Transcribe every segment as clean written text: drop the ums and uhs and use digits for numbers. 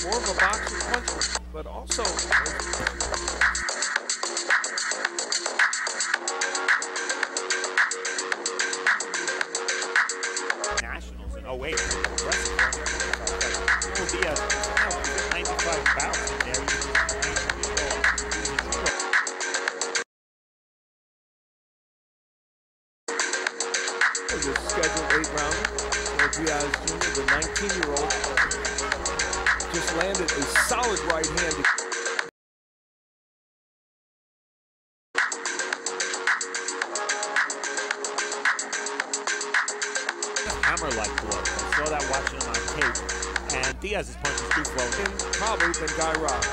more of a boxing punch, but also nationals in 08. Joel Diaz, 95 pounds in there. This scheduled 8-rounder. Diaz Jr., the 19-year-old, just landed a solid right hand. Hammer-like blows. I saw that watching him on tape. And Diaz's punch is too flowing. Probably than Guy Robb.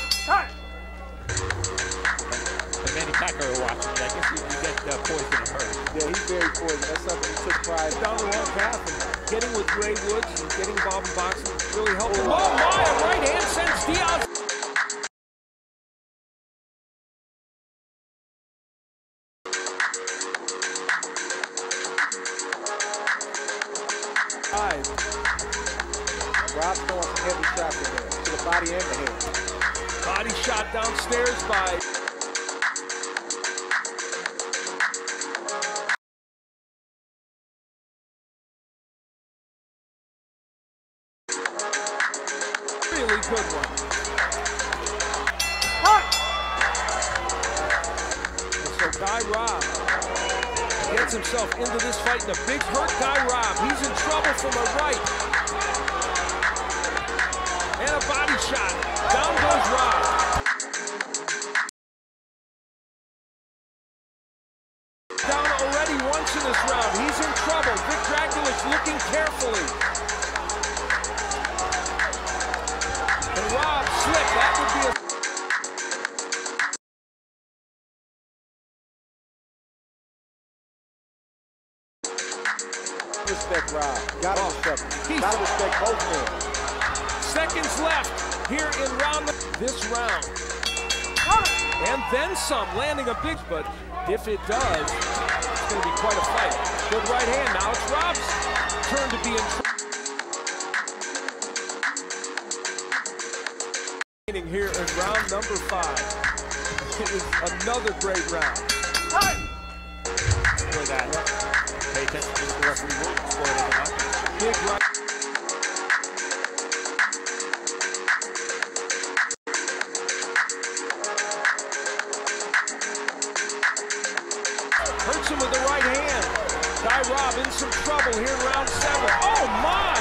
And Manny Pacquiao watching, I guess you get poised in a hurry. Yeah, he's very poised. That's something he took pride down the wrong path. And getting with Ray Woods and getting involved in boxing really helped him. Oh my, a right hand sends Diaz. Robb's throwing some heavy shots in there, to the body and the head. Body shot downstairs by really good one. And so Guy Robb gets himself into this fight in a big hurt. Guy Robb, he's in trouble from the right. And a body shot. Down goes Robb. Down already once in this round. He's in trouble. Vic Dragulich looking carefully. And Robb slipped. That would be a... Respect Robb. Gotta respect him. Gotta respect both men. Seconds left here in this round. And then some, landing a big, but if it does, it's going to be quite a fight. Good right hand. Now it's Robb's turn to be in trouble. Here in round number 5. It is another great round. For that. Pay attention to the referee rules for it in the market. Big right. Hurts him with the right hand. Guy Robb in some trouble here in round 7. Oh my!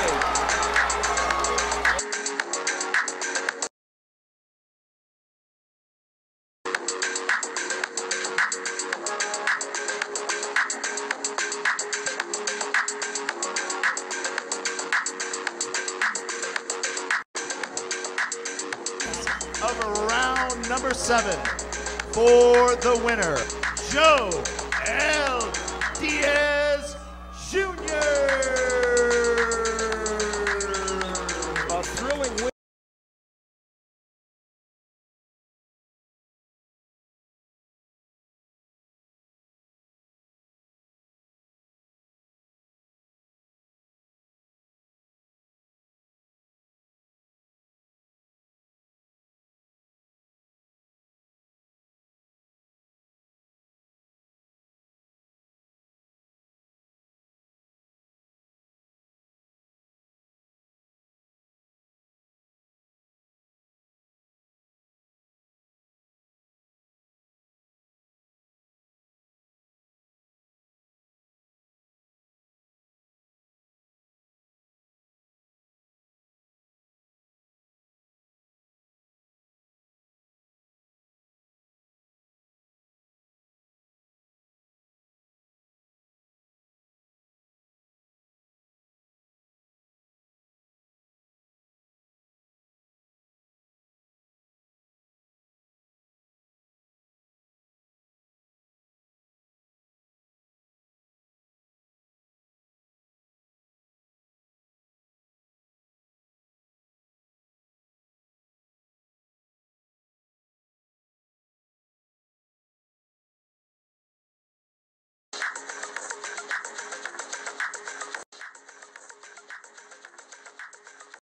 Of round number 7 for the winner, Joel Diaz.